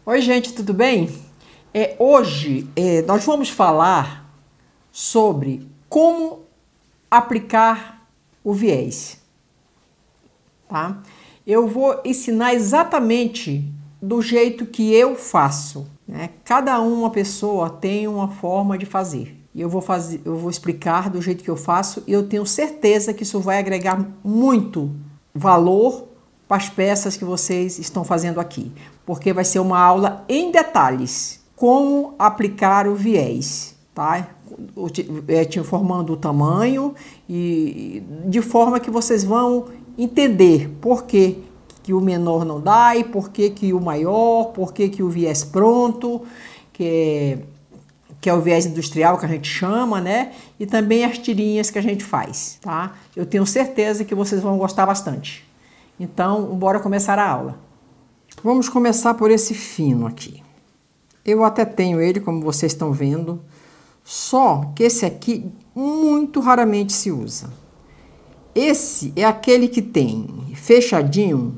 Oi, gente, tudo bem? Hoje nós vamos falar sobre como aplicar o viés, tá? Eu vou ensinar exatamente do jeito que eu faço, né? Cada uma pessoa tem uma forma de fazer. E eu vou explicar do jeito que eu faço e eu tenho certeza que isso vai agregar muito valor para as peças que vocês estão fazendo aqui, porque vai ser uma aula em detalhes, como aplicar o viés, tá? Te informando o tamanho e de forma que vocês vão entender por que o menor não dá e por que o maior, por que o viés pronto, que é o viés industrial que a gente chama, né? E também as tirinhas que a gente faz, tá? Eu tenho certeza que vocês vão gostar bastante. Então, bora começar a aula. Vamos começar por esse fino aqui. Eu até tenho ele, como vocês estão vendo, só que esse aqui muito raramente se usa. Esse é aquele que tem fechadinho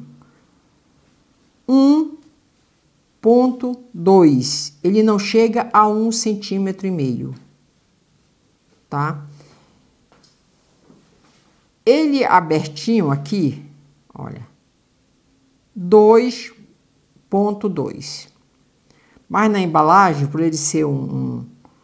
1,2. Ele não chega a 1,5 cm, tá? Ele abertinho aqui, olha, 2,2. Mas na embalagem, por ele ser um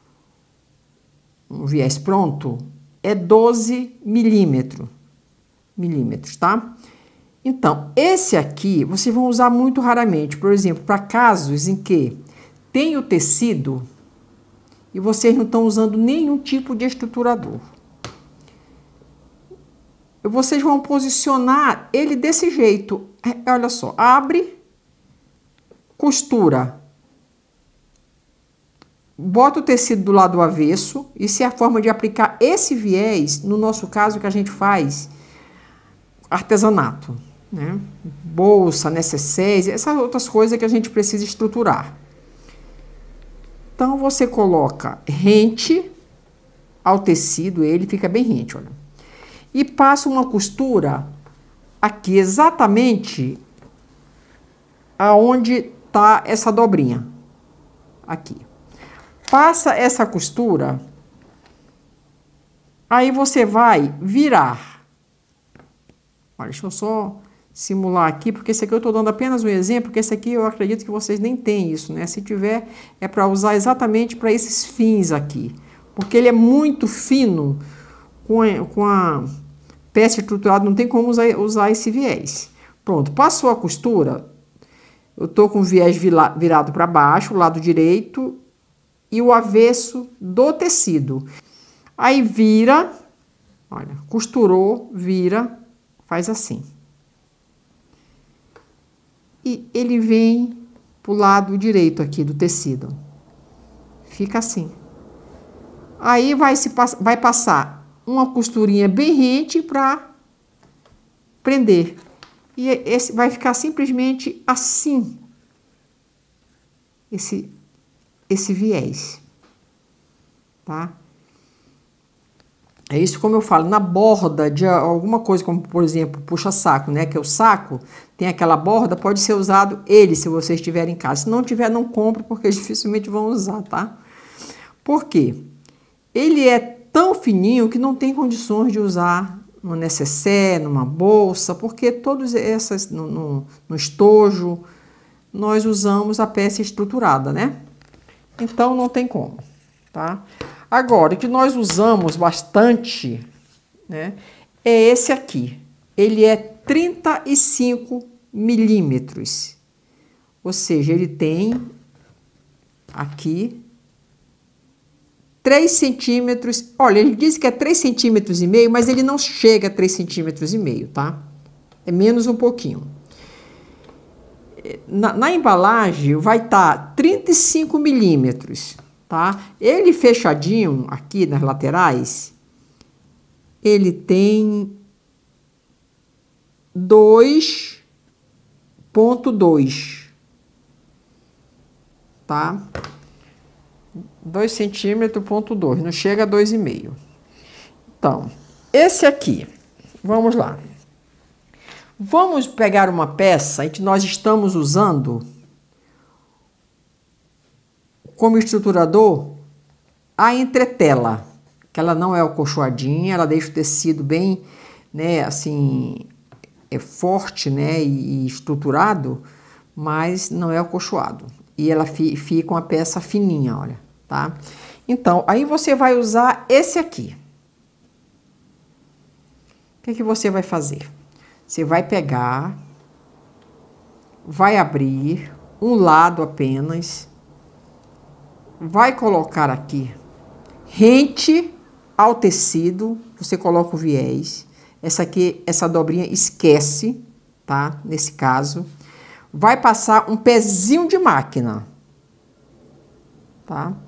viés pronto, é 12 milímetros, tá? Então, esse aqui vocês vão usar muito raramente, por exemplo, para casos em que tem o tecido e vocês não estão usando nenhum tipo de estruturador. Vocês vão posicionar ele desse jeito. Olha só, abre, costura, bota o tecido do lado avesso. Isso é a forma de aplicar esse viés, no nosso caso, que a gente faz artesanato, né? Bolsa, necessaires, essas outras coisas que a gente precisa estruturar. Então, você coloca rente ao tecido, ele fica bem rente, olha. E passa uma costura aqui exatamente aonde tá essa dobrinha. Aqui. Passa essa costura, aí você vai virar. Olha, deixa eu só simular aqui, porque esse aqui eu tô dando apenas um exemplo, porque esse aqui eu acredito que vocês nem têm isso, né? Se tiver, é para usar exatamente para esses fins aqui. Porque ele é muito fino com a peça estruturada, não tem como usar esse viés. Pronto, passou a costura, eu tô com o viés virado para baixo, o lado direito, e o avesso do tecido. Aí vira, olha, costurou, vira, faz assim. E ele vem pro lado direito aqui do tecido. Fica assim. Aí vai passar uma costurinha bem rente para prender. E esse vai ficar simplesmente assim. Esse viés. Tá? É isso, como eu falo, na borda de alguma coisa, como por exemplo, puxa-saco, né? Que é o saco, tem aquela borda, pode ser usado ele, se vocês tiverem em casa. Se não tiver, não compre, porque dificilmente vão usar, tá? Por quê? Ele é tão fininho que não tem condições de usar no nécessaire, numa bolsa, porque todas essas, no estojo, nós usamos a peça estruturada, né? Então, não tem como, tá? Agora, o que nós usamos bastante, né, é esse aqui. Ele é 35 milímetros. Ou seja, ele tem aqui 3 centímetros. Olha, ele diz que é 3,5 centímetros, mas ele não chega a 3,5 centímetros, tá? É menos um pouquinho. Na embalagem vai estar 35 milímetros. Tá? Ele fechadinho aqui nas laterais, ele tem 2,2, tá? 2 centímetros, ponto 2, não chega a 2,5. Então, esse aqui, vamos lá. Vamos pegar uma peça em que nós estamos usando como estruturador, a entretela, que ela não é acolchoadinha, ela deixa o tecido bem, né, assim, forte, né, e estruturado, mas não é acolchoado. E ela fica uma peça fininha, olha, tá? Então, aí você vai usar esse aqui. O que que você vai fazer? Você vai pegar, vai abrir um lado apenas, vai colocar aqui, rente ao tecido, você coloca o viés. Essa aqui, essa dobrinha esquece, tá? Nesse caso. Vai passar um pezinho de máquina, tá?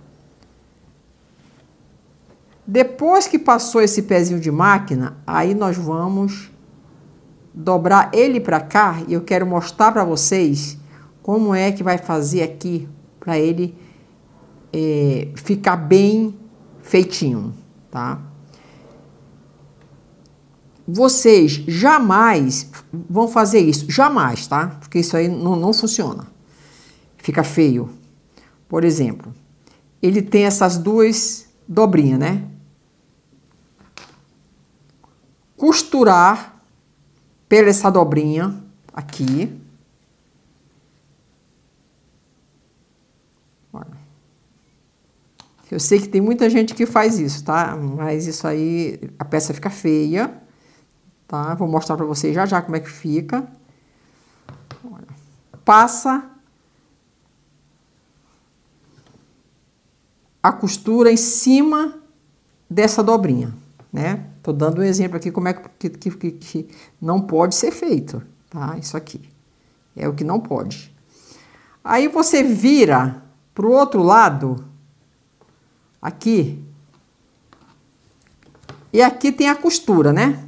Depois que passou esse pezinho de máquina, aí nós vamos dobrar ele para cá e eu quero mostrar para vocês como é que vai fazer aqui para ele ficar bem feitinho, tá? Vocês jamais vão fazer isso, jamais, tá? Porque isso aí não funciona. Fica feio. Por exemplo, ele tem essas duas dobrinhas, né? Costurar pela essa dobrinha aqui. Olha. Eu sei que tem muita gente que faz isso, tá? Mas isso aí, a peça fica feia, tá? Vou mostrar pra vocês já já como é que fica. Olha. Passa a costura em cima dessa dobrinha, né? Tô dando um exemplo aqui como é que não pode ser feito, tá? Isso aqui é o que não pode. Aí você vira pro outro lado, aqui, e aqui tem a costura, né?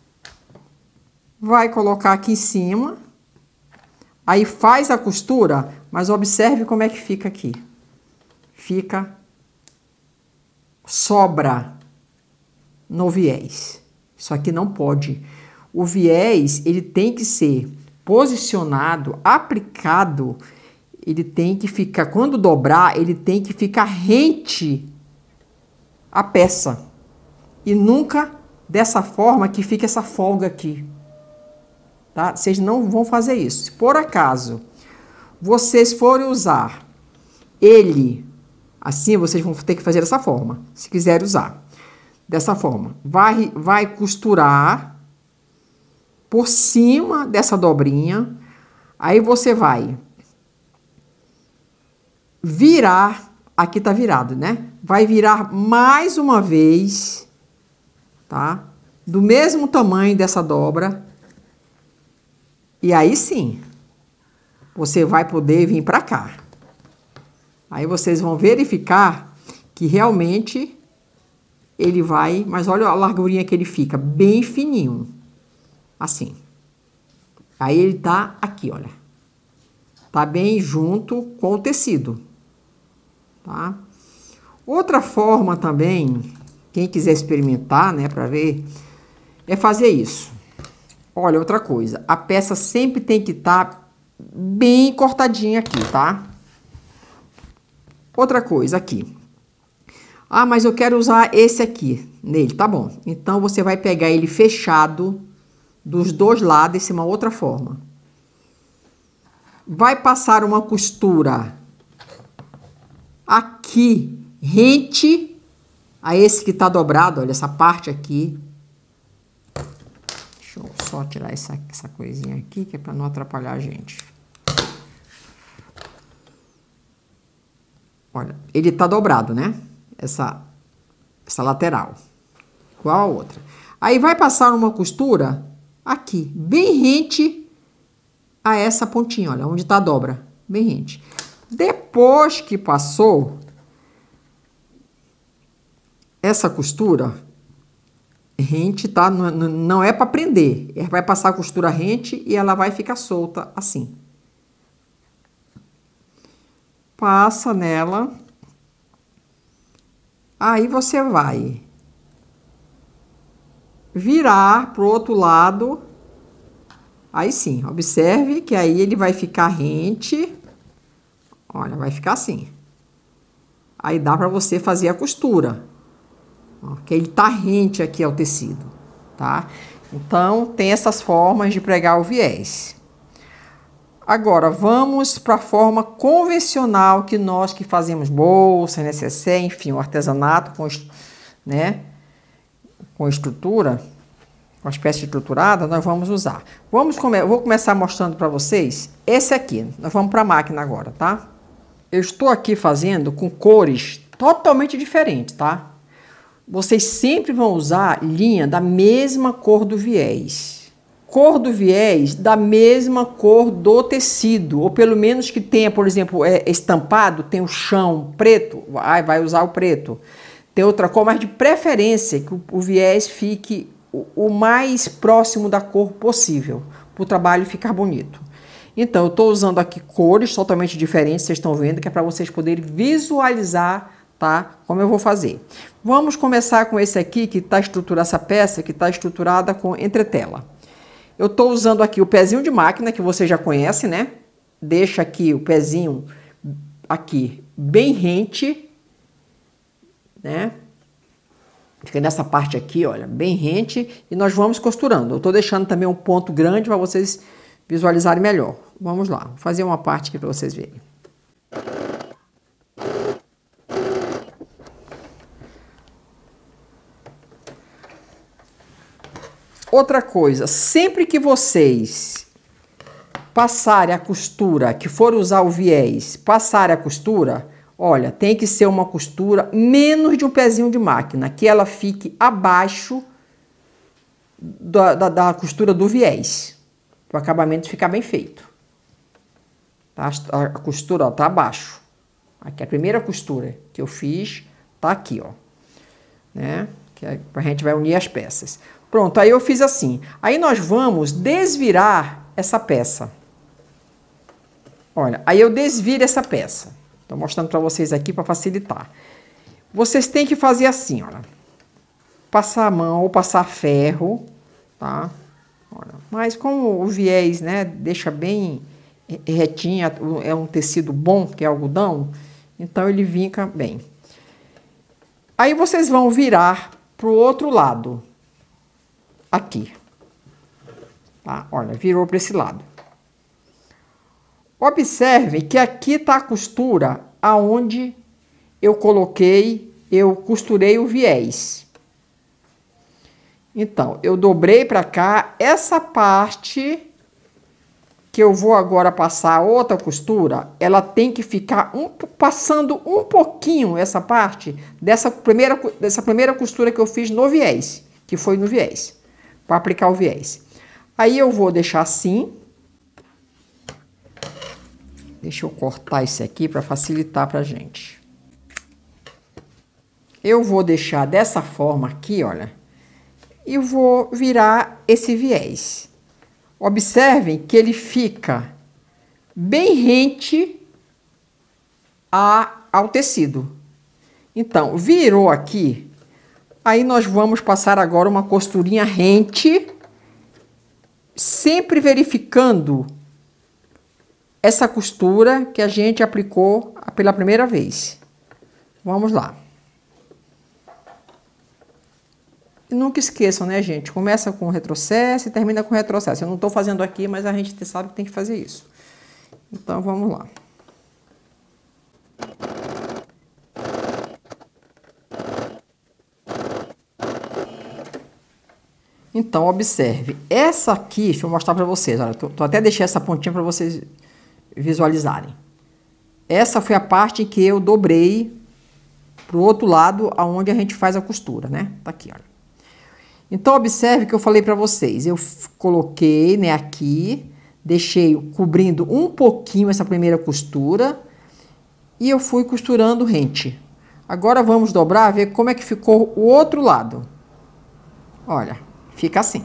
Vai colocar aqui em cima, aí faz a costura, mas observe como é que fica aqui. Sobra no viés. Isso aqui não pode. O viés, ele tem que ser posicionado, aplicado, ele tem que ficar, quando dobrar, ele tem que ficar rente à peça. E nunca dessa forma que fica essa folga aqui. Tá? Vocês não vão fazer isso. Se por acaso vocês forem usar ele assim, vocês vão ter que fazer dessa forma, se quiserem usar. Dessa forma. Vai costurar por cima dessa dobrinha. Aí você vai virar. Aqui tá virado, né? Vai virar mais uma vez, tá? Do mesmo tamanho dessa dobra. E aí sim, você vai poder vir pra cá. Aí vocês vão verificar que realmente ele vai... Mas olha a largurinha que ele fica, bem fininho. Assim. Aí ele tá aqui, olha. Tá bem junto com o tecido. Tá? Outra forma também, quem quiser experimentar, né, pra ver, é fazer isso. Olha, outra coisa. A peça sempre tem que estar bem cortadinha aqui, tá? Outra coisa aqui. Ah, mas eu quero usar esse aqui nele, tá bom. Então, você vai pegar ele fechado dos dois lados, essa é uma outra forma. Vai passar uma costura aqui, rente a esse que tá dobrado, olha, essa parte aqui. Deixa eu só tirar essa coisinha aqui, que é para não atrapalhar a gente. Olha, ele tá dobrado, né? Essa lateral. Igual a outra. Aí vai passar uma costura aqui, bem rente a essa pontinha, olha, onde tá a dobra. Bem rente. Depois que passou essa costura, rente, tá? Não é para prender. Vai passar a costura rente e ela vai ficar solta assim. Passa nela. Aí você vai virar pro outro lado. Aí sim, observe que aí ele vai ficar rente. Olha, vai ficar assim. aí dá para você fazer a costura. Ó, que ele tá rente aqui ao tecido, tá? Então, tem essas formas de pregar o viés. Agora, vamos para a forma convencional que nós que fazemos bolsa, necessaire, enfim, o artesanato com, né, com estrutura, com as peças estruturadas, nós vamos usar. Vou começar mostrando para vocês esse aqui. Nós vamos para a máquina agora, tá? Eu estou aqui fazendo com cores totalmente diferentes, tá? Vocês sempre vão usar linha da mesma cor do viés. Cor do viés da mesma cor do tecido, ou pelo menos que tenha, por exemplo, estampado, tem o chão preto, vai usar o preto. Tem outra cor, mas de preferência que o viés fique o mais próximo da cor possível, para o trabalho ficar bonito. Então, eu estou usando aqui cores totalmente diferentes, vocês estão vendo, que é para vocês poderem visualizar, tá? Como eu vou fazer. Vamos começar com esse aqui, que está estruturada, essa peça que está estruturada com entretela. Eu estou usando aqui o pezinho de máquina, que você já conhece, né? Deixa aqui o pezinho aqui bem rente, né? Fica nessa parte aqui, olha, bem rente. E nós vamos costurando. Eu estou deixando também um ponto grande para vocês visualizarem melhor. Vamos lá, vou fazer uma parte aqui para vocês verem. Outra coisa, sempre que vocês passarem a costura, que for usar o viés, passarem a costura, olha, tem que ser uma costura menos de um pezinho de máquina, que ela fique abaixo da costura do viés, para o acabamento ficar bem feito. Tá? A costura, ó, tá abaixo. Aqui a primeira costura que eu fiz tá aqui, ó, né? Que a gente vai unir as peças. Pronto, aí eu fiz assim. Aí nós vamos desvirar essa peça. Olha, aí eu desviro essa peça. Estou mostrando para vocês aqui para facilitar. Vocês têm que fazer assim, olha. Passar a mão ou passar ferro, tá? Olha, mas como o viés, né, deixa bem retinho, é um tecido bom, que é algodão, então ele vinca bem. Aí vocês vão virar pro outro lado. Aqui, tá? Olha, virou para esse lado. Observe que aqui está a costura aonde eu costurei o viés. Então, eu dobrei para cá, essa parte que eu vou agora passar outra costura, ela tem que ficar passando um pouquinho essa parte dessa primeira costura que eu fiz no viés, que foi no viés. Para aplicar o viés. Aí eu vou deixar assim. Deixa eu cortar esse aqui para facilitar pra gente. Eu vou deixar dessa forma aqui, olha. E vou virar esse viés. Observem que ele fica bem rente ao tecido. Então, virou aqui. Aí nós vamos passar agora uma costurinha rente, sempre verificando essa costura que a gente aplicou pela primeira vez. Vamos lá. E nunca esqueçam, né, gente? Começa com retrocesso e termina com retrocesso. Eu não estou fazendo aqui, mas a gente sabe que tem que fazer isso. Então, vamos lá. Então, observe, essa aqui, deixa eu mostrar para vocês, olha, tô até deixei essa pontinha para vocês visualizarem. Essa foi a parte que eu dobrei pro outro lado, aonde a gente faz a costura, né? Tá aqui, olha. Então, observe que eu falei para vocês, eu coloquei, né, aqui, deixei cobrindo um pouquinho essa primeira costura e eu fui costurando rente. Agora, vamos dobrar, ver como é que ficou o outro lado. Olha. Fica assim.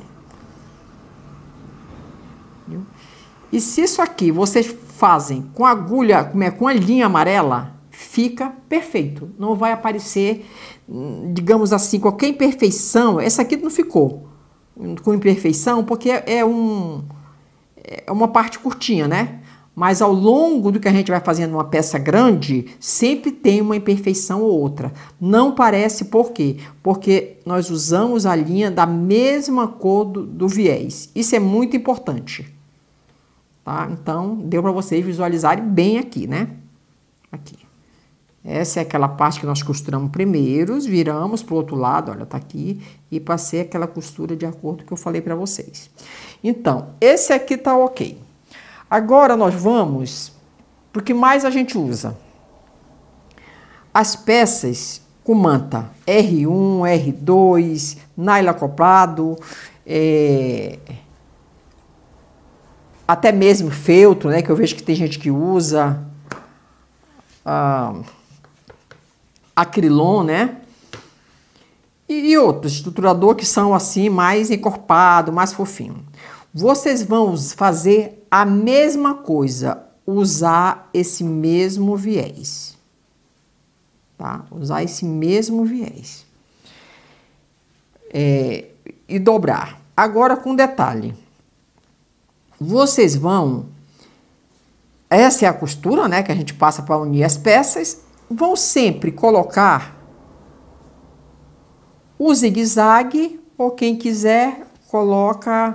E se isso aqui vocês fazem com agulha, com a linha amarela, fica perfeito. Não vai aparecer, digamos assim, qualquer imperfeição. Essa aqui não ficou com imperfeição, porque é uma parte curtinha, né? Mas ao longo do que a gente vai fazendo uma peça grande, sempre tem uma imperfeição ou outra. Não parece por quê? Porque nós usamos a linha da mesma cor do viés. Isso é muito importante. Tá? Então, deu para vocês visualizarem bem aqui, né? Aqui. Essa é aquela parte que nós costuramos primeiro, viramos para o outro lado, olha, tá aqui, e passei aquela costura de acordo com o que eu falei para vocês. Então, esse aqui tá ok. Agora nós vamos pro que mais a gente usa. As peças com manta R1, R2, nylon acoplado, até mesmo feltro, né, que eu vejo que tem gente que usa, acrilon, né? E outros, estruturador que são assim, mais encorpado, mais fofinho. Vocês vão fazer a mesma coisa, usar esse mesmo viés. Tá? Usar esse mesmo viés. E dobrar. Agora com detalhe. Vocês vão... Essa é a costura, né? Que a gente passa para unir as peças. Vão sempre colocar o zigue-zague, ou quem quiser, coloca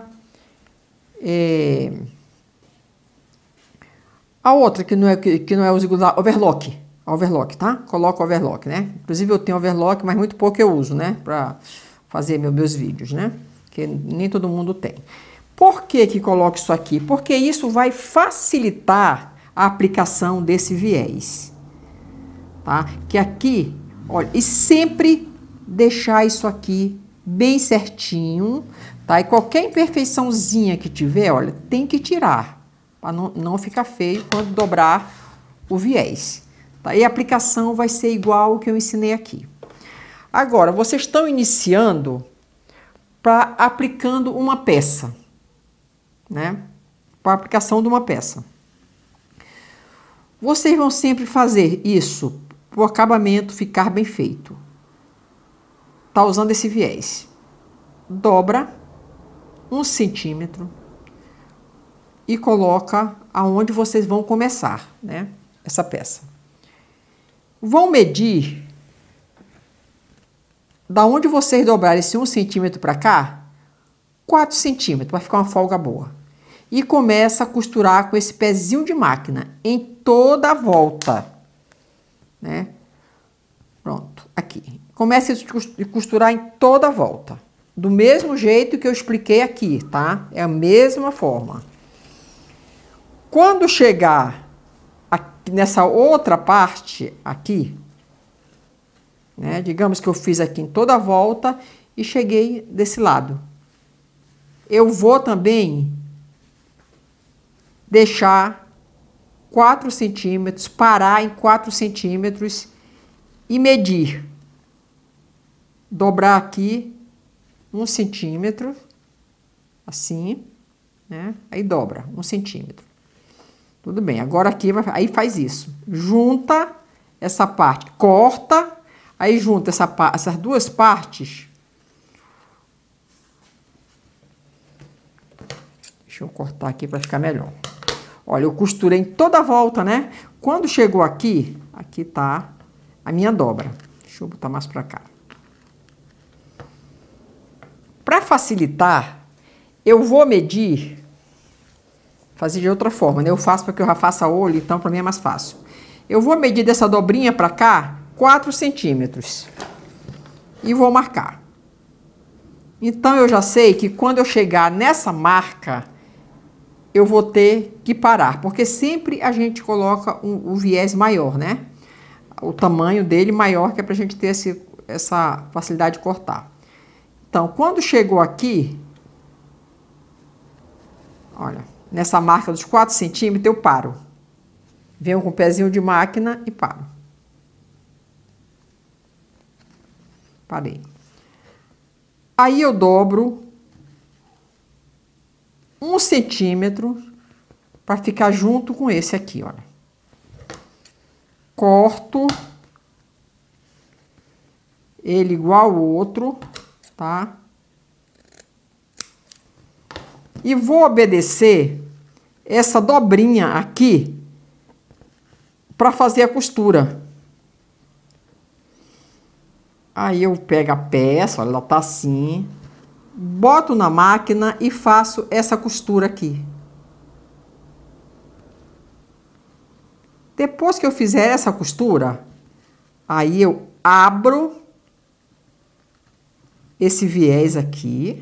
a outra, que não é o zigue-zague, overlock, tá? Coloca o overlock, né? Inclusive eu tenho overlock, mas muito pouco eu uso, né? Para fazer meus vídeos, né? Que nem todo mundo tem. Por que que coloco isso aqui? Porque isso vai facilitar a aplicação desse viés. Tá? Que aqui, olha, e sempre deixar isso aqui bem certinho, tá? E qualquer imperfeiçãozinha que tiver, olha, tem que tirar, para não ficar feio quando dobrar o viés, tá? E a aplicação vai ser igual ao que eu ensinei aqui. Agora, vocês estão iniciando para aplicando uma peça, né? Para a aplicação de uma peça. Vocês vão sempre fazer isso para o acabamento ficar bem feito. Tá usando esse viés. Dobra 1 centímetro e coloca aonde vocês vão começar, né? Essa peça. Vão medir da onde vocês dobrarem esse 1 centímetro para cá, 4 centímetros, para ficar uma folga boa. E começa a costurar com esse pezinho de máquina em toda a volta, né? Pronto, aqui. Comece a costurar em toda a volta. Do mesmo jeito que eu expliquei aqui, tá? É a mesma forma. Quando chegar aqui, nessa outra parte aqui, né? Digamos que eu fiz aqui em toda a volta e cheguei desse lado. Eu vou também deixar 4 centímetros, parar em 4 centímetros e medir. Dobrar aqui 1 centímetro, assim, né? Aí dobra 1 centímetro. Tudo bem, agora aqui, aí faz isso. Junta essa parte, corta, aí junta essas duas partes. Deixa eu cortar aqui para ficar melhor. Olha, eu costurei em toda a volta, né? Quando chegou aqui, aqui tá a minha dobra. Deixa eu botar mais para cá. Para facilitar, eu vou medir, fazer de outra forma, né? Eu faço porque eu já faço a olho, então para mim é mais fácil. Eu vou medir dessa dobrinha para cá 4 centímetros e vou marcar. Então eu já sei que quando eu chegar nessa marca, eu vou ter que parar, porque sempre a gente coloca o viés maior, né? O tamanho dele maior, que é para a gente ter essa facilidade de cortar. Então, quando chegou aqui, olha, nessa marca dos 4 centímetros, eu paro. Venho com o pezinho de máquina e paro. Parei. Aí eu dobro 1 centímetro para ficar junto com esse aqui, olha. Corto ele igual ao outro, tá? E vou obedecer essa dobrinha aqui para fazer a costura. Aí eu pego a peça, olha, ela tá assim, boto na máquina e faço essa costura aqui. Depois que eu fizer essa costura, aí eu abro esse viés aqui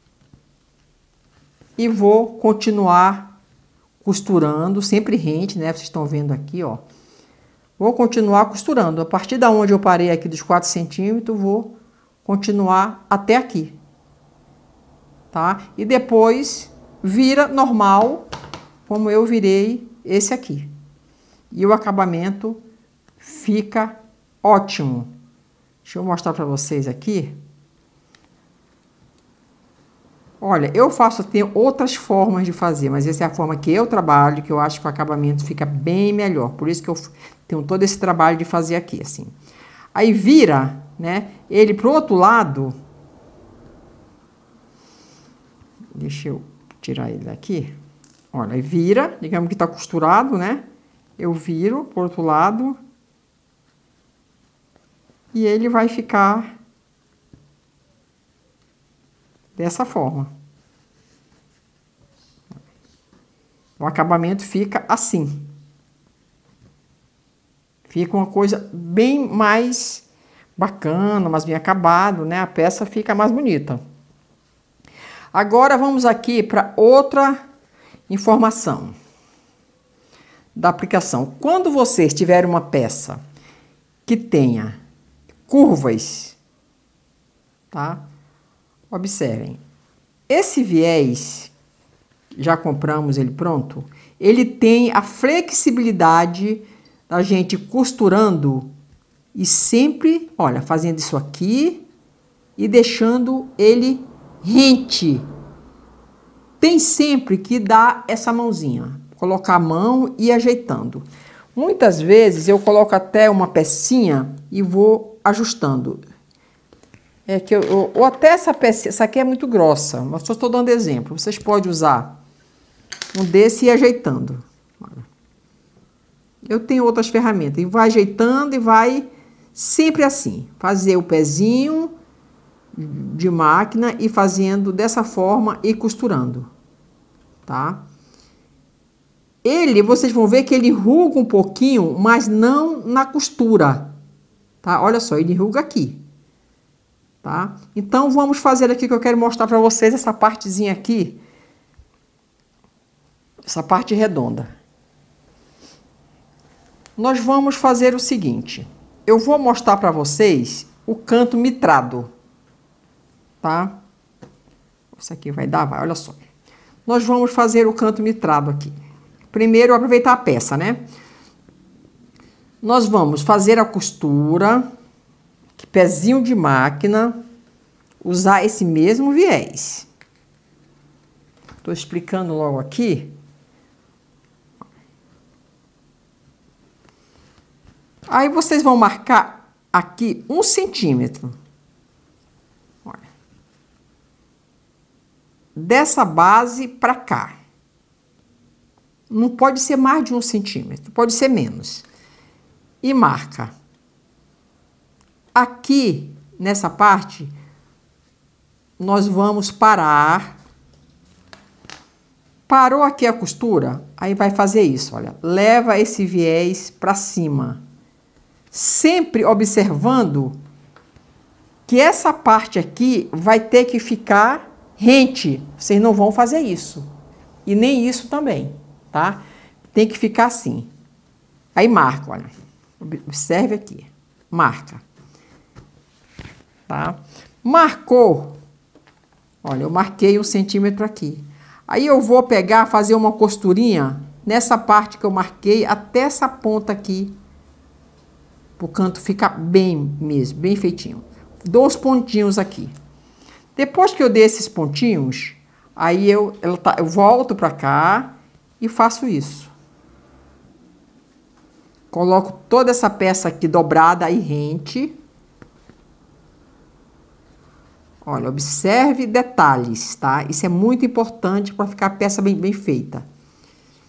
e vou continuar costurando, sempre rente, né? Vocês estão vendo aqui, ó. Vou continuar costurando. A partir da onde eu parei aqui dos 4 centímetros, vou continuar até aqui. Tá? E depois vira normal, como eu virei esse aqui. E o acabamento fica ótimo. Deixa eu mostrar para vocês aqui. Olha, eu faço, tem outras formas de fazer, mas essa é a forma que eu trabalho, que eu acho que o acabamento fica bem melhor. Por isso que eu tenho todo esse trabalho de fazer aqui, assim. Aí vira, né, ele pro outro lado. Deixa eu tirar ele daqui. Olha, aí vira, digamos que tá costurado, né? Eu viro pro outro lado. E ele vai ficar dessa forma. O acabamento fica assim. Fica uma coisa bem mais bacana, mais bem acabado, né? A peça fica mais bonita. Agora vamos aqui para outra informação da aplicação. Quando vocês tiverem uma peça que tenha curvas, tá? Observem, esse viés, já compramos ele pronto, ele tem a flexibilidade da gente costurando e sempre, olha, fazendo isso aqui e deixando ele rente. Tem sempre que dar essa mãozinha, colocar a mão e ir ajeitando. Muitas vezes eu coloco até uma pecinha e vou ajustando. É que ou até essa peça, essa aqui é muito grossa, mas só estou dando exemplo. Vocês podem usar um desse e ir ajeitando. Eu tenho outras ferramentas. E vai ajeitando e vai sempre assim. Fazer o pezinho de máquina e fazendo dessa forma e costurando. Tá? Ele, vocês vão ver que ele ruga um pouquinho, mas não na costura. Tá? Olha só, ele ruga aqui. Tá? Então, vamos fazer aqui que eu quero mostrar para vocês essa partezinha aqui. Essa parte redonda. Nós vamos fazer o seguinte. Eu vou mostrar para vocês o canto mitrado. Tá? Isso aqui vai dar? Vai, olha só. Nós vamos fazer o canto mitrado aqui. Primeiro, aproveitar a peça, né? Nós vamos fazer a costura, pezinho de máquina, usar esse mesmo viés. Estou explicando logo aqui. Aí vocês vão marcar aqui 1 centímetro. Olha. Dessa base para cá. Não pode ser mais de 1 centímetro, pode ser menos. E marca. Aqui, nessa parte, nós vamos parar. Parou aqui a costura, aí vai fazer isso, olha. Leva esse viés para cima. Sempre observando que essa parte aqui vai ter que ficar rente. Vocês não vão fazer isso. E nem isso também, tá? Tem que ficar assim. Aí marca, olha. Observe aqui. Marca. Tá? Marcou. Olha, eu marquei 1 centímetro aqui. Aí eu vou pegar, fazer uma costurinha nessa parte que eu marquei até essa ponta aqui. Para o canto ficar bem mesmo, bem feitinho. Dou os pontinhos aqui. Depois que eu dei esses pontinhos, aí eu volto para cá e faço isso. Coloco toda essa peça aqui dobrada e rente. Olha, observe detalhes, tá? Isso é muito importante para ficar a peça bem feita.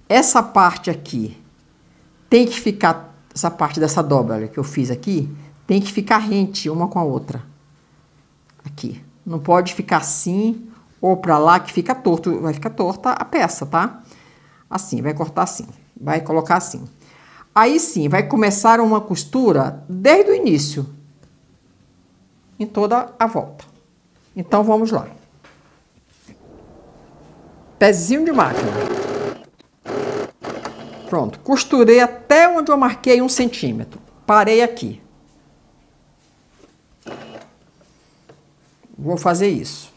essa parte aqui tem que ficar, essa parte dessa dobra que eu fiz aqui, tem que ficar rente uma com a outra. Aqui. Não pode ficar assim ou pra lá que fica torto, vai ficar torta a peça, tá? Assim, vai cortar assim, vai colocar assim. Aí sim, vai começar uma costura desde o início, em toda a volta. Então, vamos lá. Pezinho de máquina. Pronto, costurei até onde eu marquei 1 centímetro. Parei aqui. Vou fazer isso.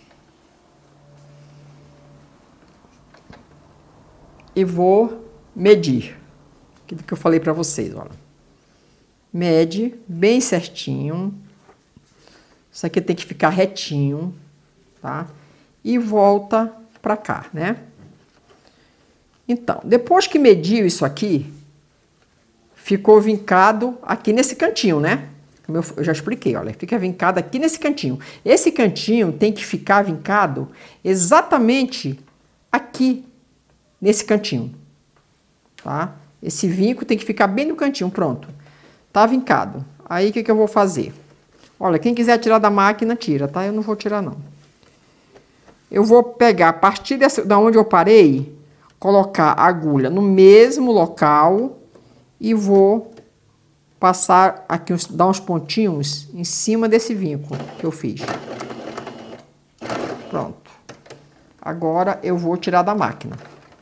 E vou medir. Aquilo que eu falei pra vocês, olha. Mede bem certinho. Isso aqui tem que ficar retinho, tá? E volta pra cá, né? Então, depois que mediu isso aqui, ficou vincado aqui nesse cantinho, né? Como eu já expliquei, olha, fica vincado aqui nesse cantinho. Esse cantinho tem que ficar vincado exatamente aqui, nesse cantinho, tá? Esse vinco tem que ficar bem no cantinho, pronto. Tá vincado. Aí, o que eu vou fazer? Olha, quem quiser tirar da máquina, tira, tá? Eu não vou tirar, não. Eu vou pegar, a partir da onde eu parei, colocar a agulha no mesmo local e vou passar aqui, dar uns pontinhos em cima desse vinco que eu fiz. Pronto. Agora eu vou tirar da máquina.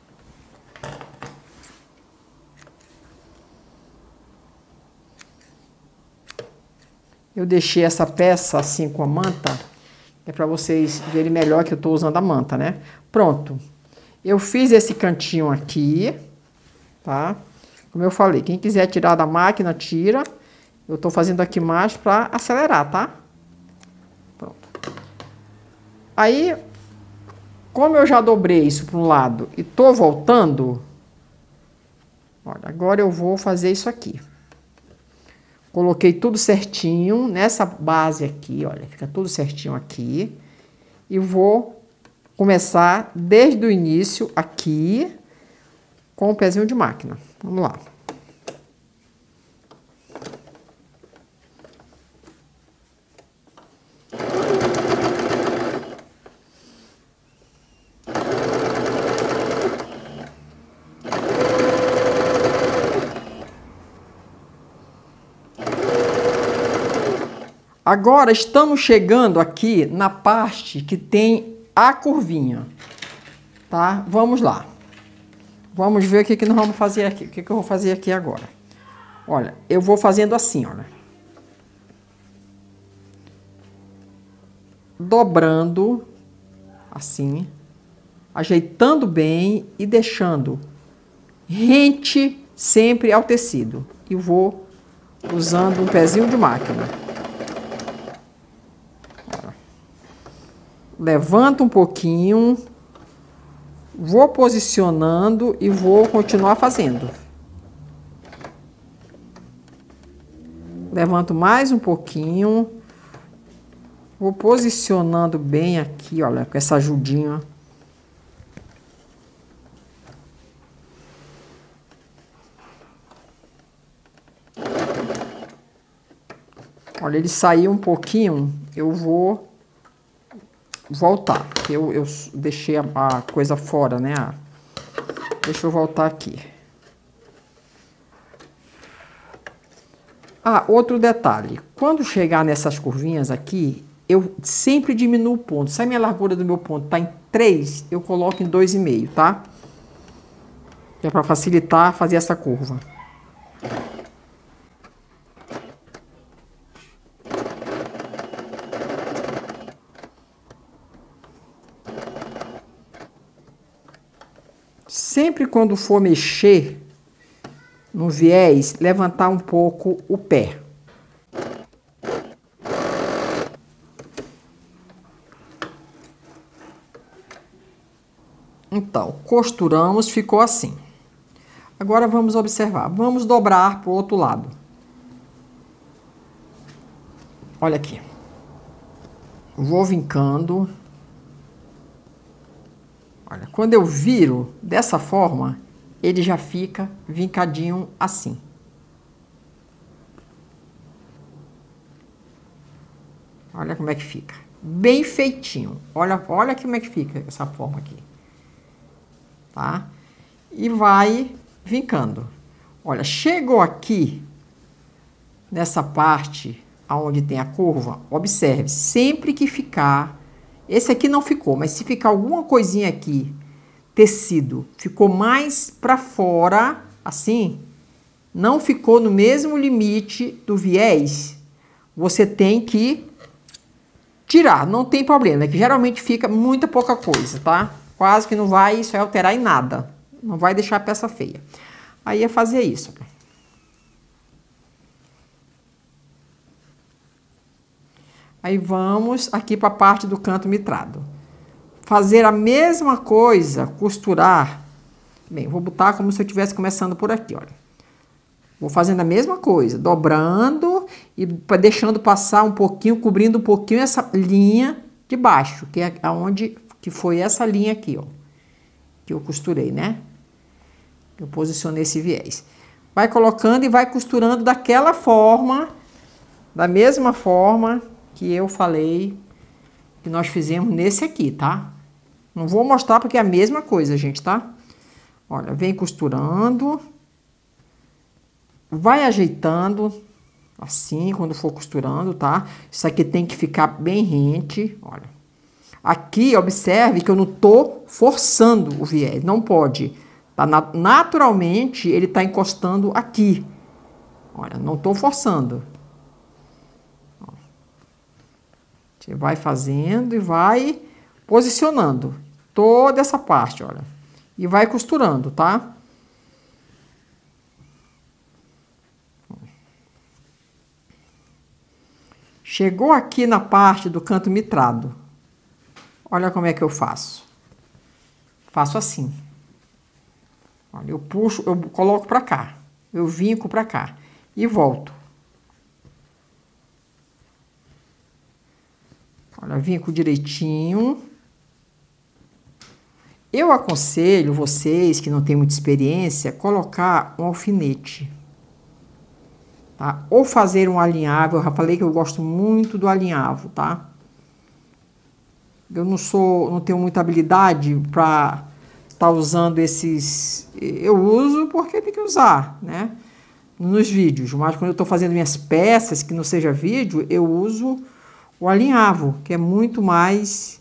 Eu deixei essa peça assim com a manta, é para vocês verem melhor que eu estou usando a manta, né? Pronto. Eu fiz esse cantinho aqui, tá? Como eu falei, quem quiser tirar da máquina, tira. Eu estou fazendo aqui mais para acelerar, tá? Pronto. Aí, como eu já dobrei isso para um lado e tô voltando, olha, agora eu vou fazer isso aqui. Coloquei tudo certinho nessa base aqui, olha, fica tudo certinho aqui. E vou começar desde o início aqui com o pezinho de máquina. Vamos lá. Agora estamos chegando aqui na parte que tem a curvinha, tá? Vamos lá. Vamos ver o que nós vamos fazer aqui. O que eu vou fazer aqui agora? Olha, eu vou fazendo assim, olha. Dobrando, assim, ajeitando bem e deixando rente sempre ao tecido. E vou usando um pezinho de máquina. Levanto um pouquinho, vou posicionando e vou continuar fazendo. Levanto mais um pouquinho, vou posicionando bem aqui, olha, com essa ajudinha. Olha, ele saiu um pouquinho, eu vou voltar. Eu deixei a coisa fora, né? Deixa eu voltar aqui. Ah, outro detalhe. Quando chegar nessas curvinhas aqui, eu sempre diminuo o ponto. Se a minha largura do meu ponto tá em 3, eu coloco em 2,5, tá? Que é para facilitar fazer essa curva. Sempre quando for mexer no viés, levantar um pouco o pé. Então, costuramos, ficou assim. Agora vamos observar. Vamos dobrar para o outro lado. Olha aqui. Vou vincando. Olha, quando eu viro dessa forma, ele já fica vincadinho assim. Olha como é que fica. Bem feitinho. Olha como é que fica essa forma aqui. Tá? E vai vincando. Olha, chegou aqui, nessa parte onde tem a curva, observe, sempre que ficar... Esse aqui não ficou, mas se ficar alguma coisinha aqui, tecido, ficou mais para fora, assim, não ficou no mesmo limite do viés, você tem que tirar, não tem problema, é que geralmente fica muita pouca coisa, tá? Quase que não vai isso alterar em nada, não vai deixar a peça feia. Aí é fazer isso. Aí vamos aqui para a parte do canto mitrado. Fazer a mesma coisa, costurar. Bem, vou botar como se eu estivesse começando por aqui, olha. Vou fazendo a mesma coisa, dobrando e deixando passar um pouquinho, cobrindo um pouquinho essa linha de baixo, que é aonde que foi essa linha aqui, ó. Que eu costurei, né? Eu posicionei esse viés. Vai colocando e vai costurando daquela forma, da mesma forma que eu falei que nós fizemos nesse aqui, tá? Não vou mostrar porque é a mesma coisa, gente, tá? Olha, vem costurando. Vai ajeitando, assim, quando for costurando, tá? Isso aqui tem que ficar bem rente, olha. Aqui, observe que eu não tô forçando o viés, não pode. Tá? Naturalmente, ele tá encostando aqui. Olha, não tô forçando. Você vai fazendo e vai posicionando toda essa parte, olha. E vai costurando, tá? Chegou aqui na parte do canto mitrado. Olha como é que eu faço. Faço assim. Olha, eu puxo, eu coloco pra cá. Eu vinco pra cá. E volto. Olha, vinco direitinho. Eu aconselho vocês que não têm muita experiência, colocar um alfinete. Tá? Ou fazer um alinhável. Eu já falei que eu gosto muito do alinhável, tá? Eu não tenho muita habilidade para estar usando esses... Eu uso porque tem que usar, né? Nos vídeos. Mas quando eu estou fazendo minhas peças, que não seja vídeo, eu uso o alinhável, que é muito mais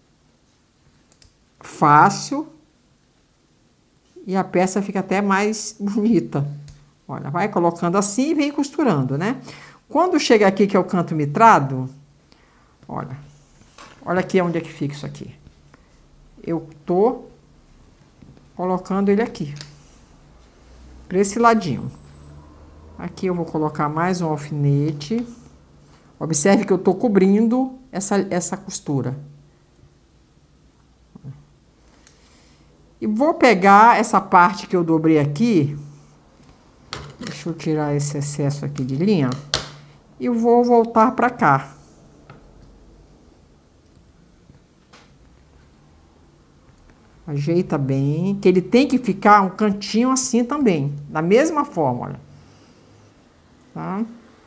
fácil e a peça fica até mais bonita. Olha, vai colocando assim e vem costurando, né? Quando chega aqui, que é o canto mitrado, olha aqui onde é que fica isso aqui. Eu tô colocando ele aqui, para esse ladinho. Aqui eu vou colocar mais um alfinete. Observe que eu tô cobrindo essa costura. E vou pegar essa parte que eu dobrei aqui. Deixa eu tirar esse excesso aqui de linha. E vou voltar pra cá. Ajeita bem, que ele tem que ficar um cantinho assim também. Da mesma forma, olha. Tá?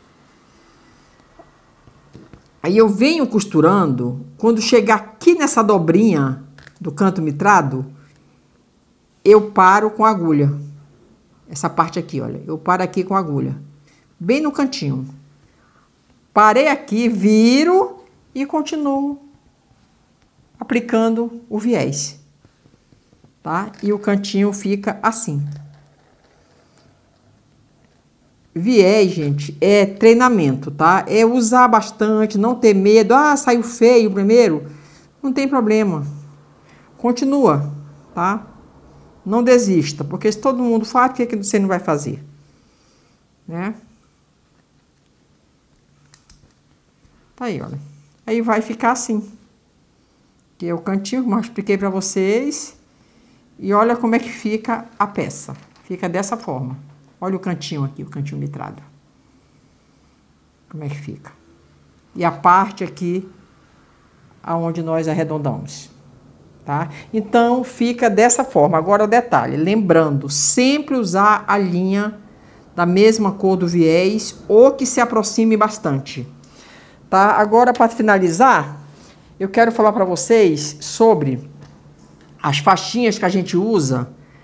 Aí eu venho costurando. Quando chegar aqui nessa dobrinha do canto mitrado, eu paro com a agulha. Essa parte aqui, olha. Eu paro aqui com a agulha. Bem no cantinho. Parei aqui, viro e continuo aplicando o viés. Tá? E o cantinho fica assim. Viés, gente, é treinamento, tá? É usar bastante, não ter medo. Ah, saiu feio primeiro. Não tem problema. Continua, tá? Não desista, porque se todo mundo faz, por que você não vai fazer? Né? Tá aí, olha. Aí vai ficar assim. Que é o cantinho, como eu expliquei pra vocês. E olha como é que fica a peça. Fica dessa forma. Olha o cantinho aqui, o cantinho mitrado. Como é que fica. E a parte aqui, aonde nós arredondamos. Tá? tá? Então, fica dessa forma. Agora, detalhe, lembrando, sempre usar a linha da mesma cor do viés ou que se aproxime bastante, tá? Agora, para finalizar, eu quero falar para vocês sobre as faixinhas que a gente usa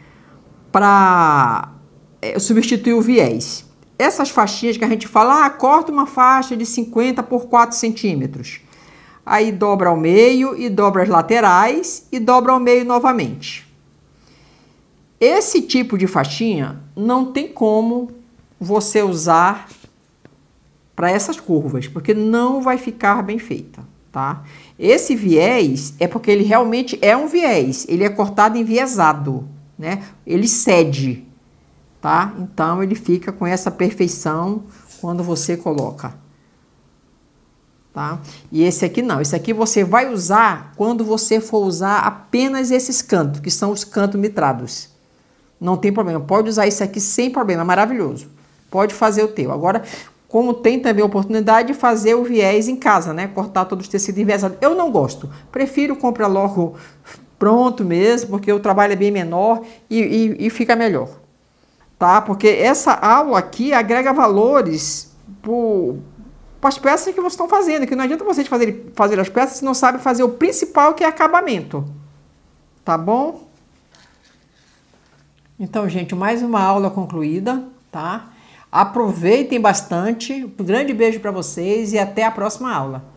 para substituir o viés. Essas faixinhas que a gente fala, corta uma faixa de 50 por 4 centímetros. Aí dobra ao meio e dobra as laterais e dobra ao meio novamente. Esse tipo de faixinha não tem como você usar para essas curvas, porque não vai ficar bem feita, tá? Esse viés é porque ele realmente é um viés, ele é cortado enviesado, né? Ele cede, tá? Então ele fica com essa perfeição quando você coloca, tá? E esse aqui não, esse aqui você vai usar quando você for usar apenas esses cantos, que são os cantos mitrados. Não tem problema, pode usar esse aqui sem problema, maravilhoso. Pode fazer o teu. Agora, como tem também a oportunidade de fazer o viés em casa, né? Cortar todos os tecidos enviesados. Eu não gosto. Prefiro comprar logo pronto mesmo, porque o trabalho é bem menor e fica melhor. Tá? Porque essa aula aqui agrega valores para as peças que vocês estão fazendo. Que não adianta vocês fazer as peças se não sabem fazer o principal, que é acabamento. Tá bom? Então, gente, mais uma aula concluída, tá? Aproveitem bastante. Um grande beijo para vocês e até a próxima aula.